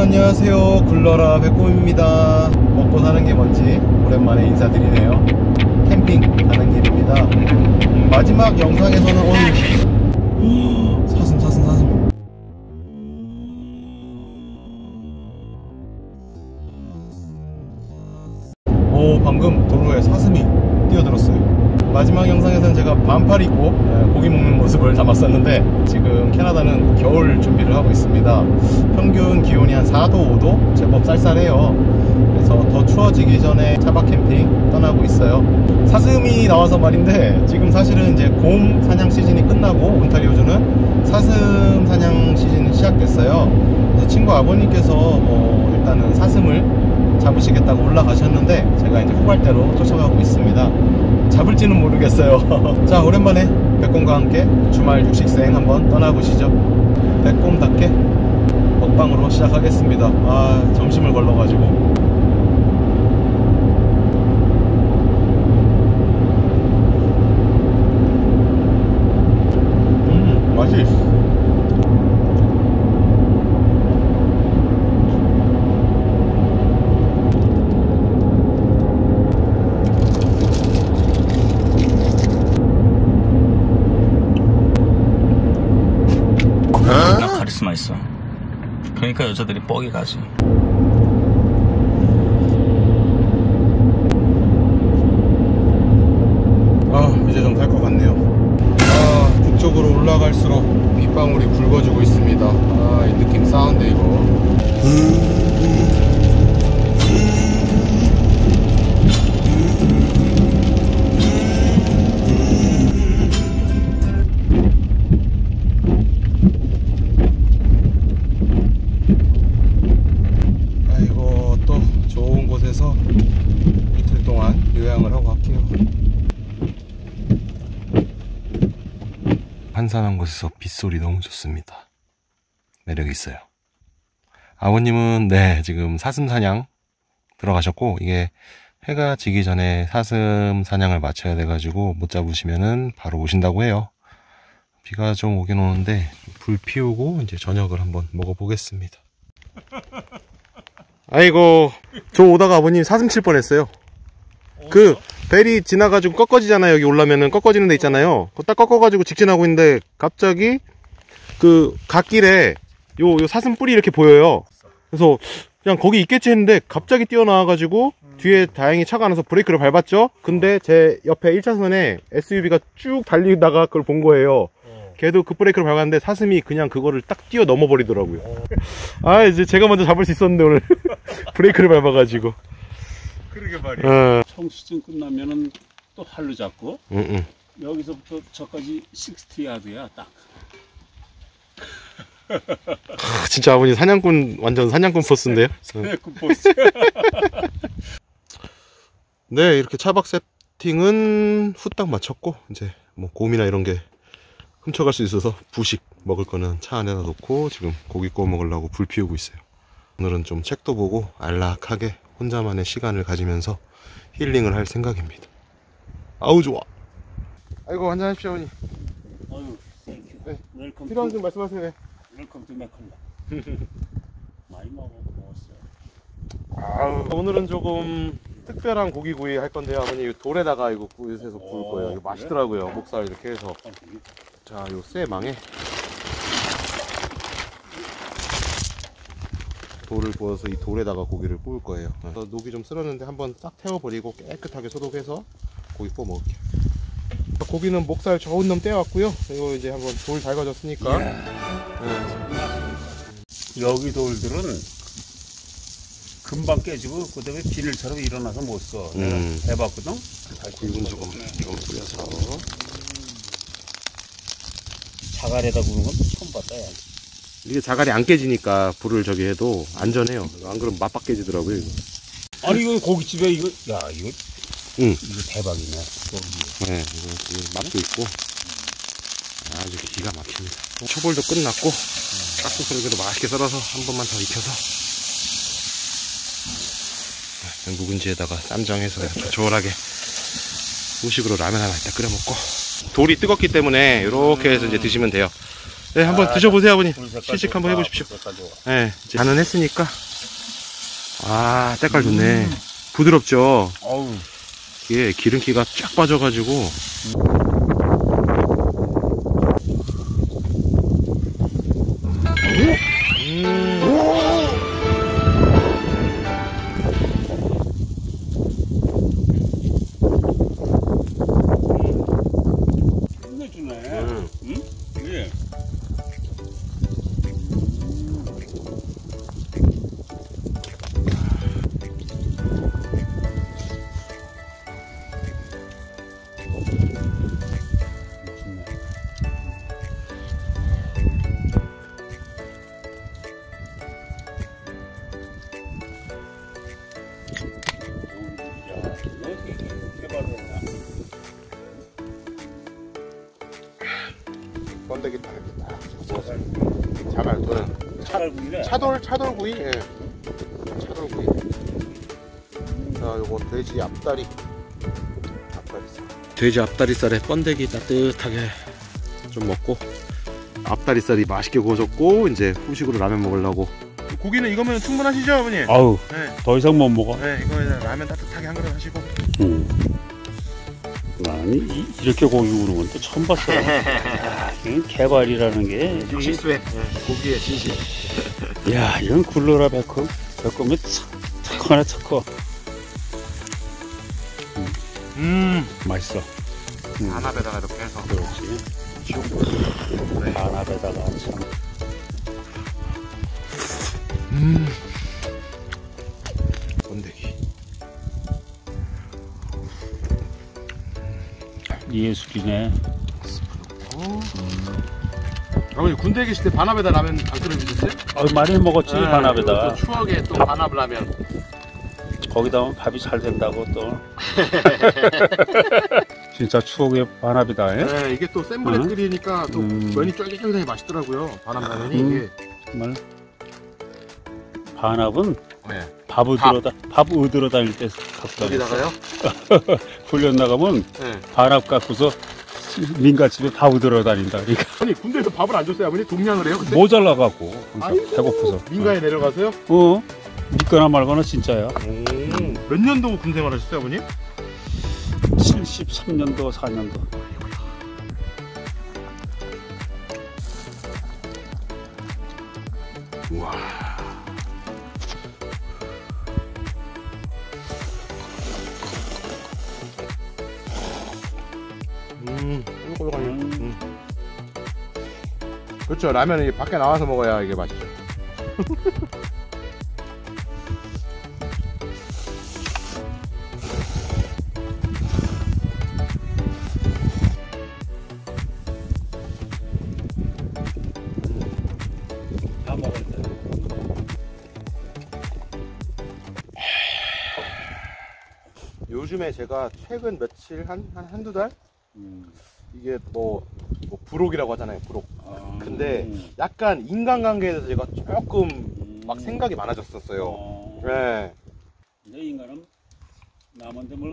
안녕하세요. 굴러라 백곰입니다. 먹고 사는 게 뭔지 오랜만에 인사드리네요. 캠핑 가는 길입니다. 마지막 영상에서는 오늘 사슴 오, 방금 도로에 사슴이 뛰어들었어요. 마지막 영상에서는 제가 반팔 입고 고기 먹는 모습을 담았었는데, 지금 캐나다는 겨울 준비를 하고 있습니다. 평균 기온이 한 4도 5도 제법 쌀쌀해요. 그래서 더 추워지기 전에 차박 캠핑 떠나고 있어요. 사슴이 나와서 말인데, 지금 사실은 이제 곰 사냥 시즌이 끝나고 온타리오주는 사슴 사냥 시즌이 시작됐어요. 그래서 친구 아버님께서 일단은 사슴을 잡으시겠다고 올라가셨는데, 제가 이제 후발대로 쫓아가고 있습니다. 잡을지는 모르겠어요. 자, 오랜만에 백곰과 함께 주말 육식생 한번 떠나보시죠. 백곰답게 먹방으로 시작하겠습니다. 아, 점심을 걸러가지고. 맛있어. 카리스마 있어. 그러니까 여자들이 뻑이 가지. 아, 이제 좀 살 것 같네요. 아, 북쪽으로 올라갈수록 빗방울이 굵어지고 있습니다. 아, 이 느낌 싸운데 이거. 이틀 동안 요양을 하고 갈게요. 한산한 곳에서 빗소리 너무 좋습니다. 매력이 있어요. 아버님은 지금 사슴 사냥 들어가셨고, 이게 해가 지기 전에 사슴 사냥을 마쳐야 돼가지고 못 잡으시면은 바로 오신다고 해요. 비가 좀 오긴 오는데 불 피우고 이제 저녁을 한번 먹어보겠습니다. 아이고, 저 오다가 아버님 사슴 칠 뻔했어요. 그 벨이 지나가지고 꺾어지잖아요. 여기 올라면은 꺾어지는 데 있잖아요. 그거 딱 꺾어가지고 직진하고 있는데 갑자기 그 갓길에 요 사슴 뿔이 이렇게 보여요. 그래서 그냥 거기 있겠지 했는데 갑자기 뛰어나와가지고 뒤에 다행히 차가 안 와서 브레이크를 밟았죠. 근데 제 옆에 1차선에 SUV가 쭉 달리다가 그걸 본 거예요. 걔도 그 브레이크를 밟았는데 사슴이 그냥 그거를 딱 뛰어 넘어버리더라고요. 아, 이제 제가 먼저 잡을 수 있었는데 오늘 브레이크를 밟아가지고. 그러게 말이야. 청수증 끝나면은 또 할로 잡고 여기서부터 저까지 60야드야 딱. 진짜 아버님 사냥꾼, 완전 사냥꾼 포스인데요. 사냥꾼 포스. 네, 이렇게 차박 세팅은 후딱 마쳤고, 이제 뭐 곰이나 이런 게 훔쳐갈 수 있어서 부식 먹을 거는 차 안에다 놓고 지금 고기 구워 먹으려고 불 피우고 있어요. 오늘은 좀 책도 보고 안락하게 혼자만의 시간을 가지면서 힐링을 할 생각입니다. 아우 좋아. 아이고, 한잔하십시오 어머니. 아유, 땡큐. 네. 웰컴. 필요한 좀 말씀하세요. 네. 웰컴 투 맥컬라. 많이 먹었어요. 아우, 오늘은 조금 특별한 고기구이 할 건데요. 아버님, 돌에다가 이거 구워서 구울 거예요. 이거 맛있더라고요. 목살 이렇게 해서. 자, 요 쇠 망에 돌을 부어서 이 돌에다가 고기를 구울 거예요. 녹이 좀 쓸었는데 한번 딱 태워버리고 깨끗하게 소독해서 고기 구워 먹을게요. 고기는 목살 좋은 놈 떼어왔고요. 이거 이제 한번 돌 달궈졌으니까. 여기 돌들은 금방 깨지고 그 다음에 비늘처럼 일어나서 못 써. 내가 해봤거든. 굵은 조금 뿌려서. 자갈에다 구는 건 처음 봤다. 야. 이게 자갈이 안 깨지니까 불을 저기 해도 안전해요. 안 그러면 맛박 깨지더라고요. 이거. 아니 이거 고깃집에 이거 이거 대박이네. 네, 이거 맛도 있고 아주 기가 막힙니다. 초벌도 끝났고 깍둑스럽게도 맛있게 썰어서 한 번만 더 익혀서 묵은지에다가 쌈장해서 조촐하게 후식으로 라면 하나 이따 끓여 먹고, 돌이 뜨겁기 때문에 이렇게 해서 이제 드시면 돼요. 네, 한번 드셔보세요, 아버님. 불 색깔 시식 좋다, 한번 해보십시오. 불 색깔 좋아. 네, 이제 간은 했으니까. 아, 때깔 좋네. 부드럽죠? 어우. 이게 기름기가 쫙 빠져가지고. 끝내주네. 응? 예. 번데기 딱 자갈 차돌구이네. 차돌구이. 예. 차돌구이. 자, 요거 돼지 앞다리살. 돼지 앞다리살에 번데기 따뜻하게 좀 먹고, 앞다리살이 맛있게 구워졌고 이제 후식으로 라면 먹으려고. 고기는 이거면 충분하시죠, 아버님? 아우, 네. 더 이상 못 먹어. 네, 이거 라면 따뜻하게 한 그릇 하시고. 아니, 이렇게 고기 구우는 건 또 처음 봤어. 야, 이건 개발이라는 게. 실수해. 고기의 진실. 야, 이건 굴러라 백컴. 백컴이 척하나 척커. 맛있어. 반합에다가 이렇게 해서. 그렇지. 반합에다가 참. 번데기. 예술이네. 아버님 군대 계실 때 반합에다 라면 안 끓여 드셨어요? 많이 먹었지, 반합에다가. 또 추억의 또 반합 라면. 거기다 하면 밥이 잘 된다고 또. 진짜 추억의 반합이다. 에? 네, 이게 또 센 불에 끓이니까 또 면이 쫄깃쫄깃하게 맛있더라고요. 반합 라면이 이게. 정말 반합은 네. 밥 얻으러 다닐 때 갖고 여기다가요? 훈련 나가면 네. 반합 갖고서 민가집에 밥 얻으러 다닌다. 그러니까 아니 군대에서 밥을 안 줬어요, 아버님? 동량을 해요? 그때? 모자라갖고 항상 아이고, 배고파서. 민가에 내려가세요? 믿거나 말거나 진짜야. 몇 년도 군 생활하셨어요, 아버님? 73년도 4년도. 우와. 꼴꼴하네. 그렇죠. 라면은 이게 밖에 나와서 먹어야 이게 맛있죠. 다 먹었다. 요즘에 제가 최근 며칠 한두 달? 이게 뭐 부록이라고 하잖아요, 부록. 근데 약간 인간관계에 대해서 제가 조금 막 생각이 많아졌었어요. 네. 근데 인간은 남한테 뭘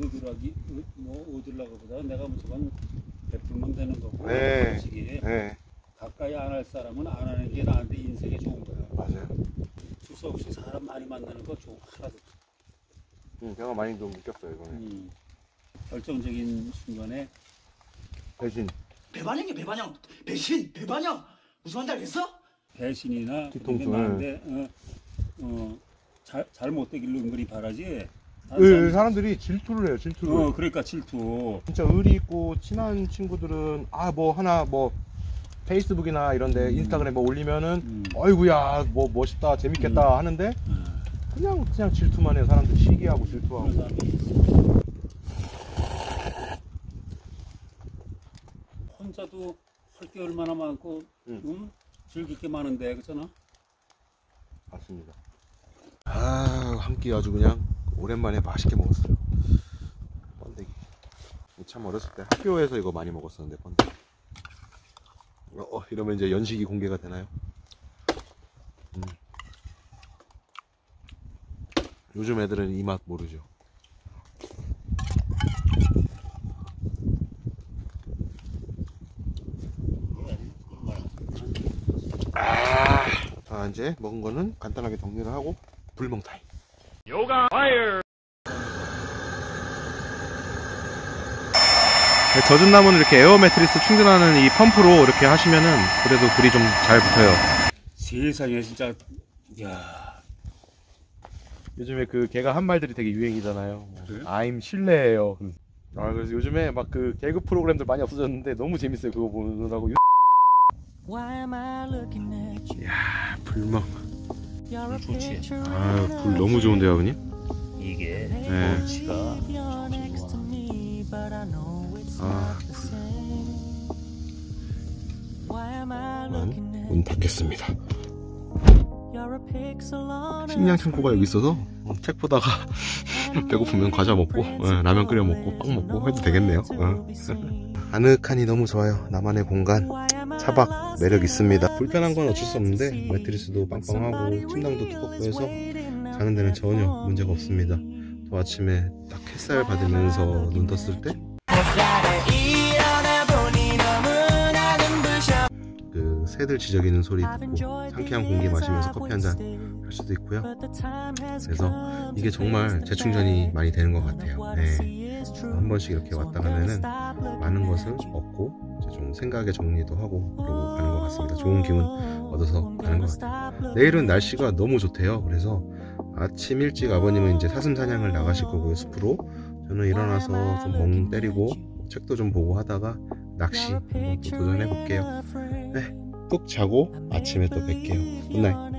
얻으려고 보다 내가 무조건 베풀면 되는 거고. 네. 솔직히 네. 가까이 안 할 사람은 안 하는 게 나한테 인생에 좋은 거야. 맞아요. 수수 없이 사람 많이 만나는 거 하나도. 제가 많이 좀 느꼈어요, 이거는. 결정적인 순간에 배신. 배반형이 배반형, 배신, 배반형. 무슨 말인지 알겠어? 배신이나 뒤통수, 나한테 잘못되기를 은근히 바라지. 사람들이 질투를 해요, 질투를. 그러니까 질투. 진짜 의리 있고 친한 친구들은 페이스북이나 이런데 인스타그램 뭐 올리면은 어이구야 뭐 멋있다 재밌겠다 하는데 그냥 질투만 해요. 사람들 시기하고 질투하고. 혼자도 할 게 얼마나 많고 즐길 게 많은데 그렇잖아. 맞습니다. 한 끼 아주 그냥 오랜만에 맛있게 먹었어요. 번데기. 참 어렸을 때 학교에서 이거 많이 먹었었는데 번데기. 이러면 이제 연식이 공개가 되나요? 요즘 애들은 이 맛 모르죠. 자, 이제 먹은 거는 간단하게 정리를 하고 불멍 타임. 요가 파이어. 젖은 나무는 이렇게 에어 매트리스 충전하는 이 펌프로 이렇게 하시면은 그래도 불이 좀 잘 붙어요. 세상에 진짜 야. 요즘에 그 개가 한 말들이 되게 유행이잖아요. 그래요? I'm 실내예요. 아, 그래서 요즘에 막 그 개그 프로그램들 많이 없어졌는데 너무 재밌어요. 그거 보느라고. 이야, 불멍. 좋지. 아, 불 너무 좋은데요, 아버님? 이게 네. 멀치가 아, 문 닫겠습니다. 식량 창고가 여기 있어서 책 보다가 배고프면 과자 먹고 라면 끓여 먹고 빵 먹고 해도 되겠네요. 아늑하니 너무 좋아요. 나만의 공간. 차박 매력 있습니다. 불편한 건 어쩔 수 없는데 매트리스도 빵빵하고 침낭도 두껍고 해서 자는 데는 전혀 문제가 없습니다. 또 아침에 딱 햇살 받으면서 눈 떴을 때 그 새들 지저귀는 소리 듣고 상쾌한 공기 마시면서 커피 한잔 할 수도 있고요. 그래서 이게 정말 재충전이 많이 되는 것 같아요. 네. 한 번씩 이렇게 왔다 가면은 많은 것을 얻고 이제 좀 생각의 정리도 하고 그러고 가는 것 같습니다. 좋은 기운 얻어서 가는 것 같아요. 내일은 날씨가 너무 좋대요. 그래서 아침 일찍 아버님은 이제 사슴 사냥을 나가실 거고요, 숲으로. 저는 일어나서 좀 멍 때리고 책도 좀 보고 하다가 낚시 한번 또 도전해 볼게요. 네, 푹 자고 아침에 또 뵐게요. 굿나잇.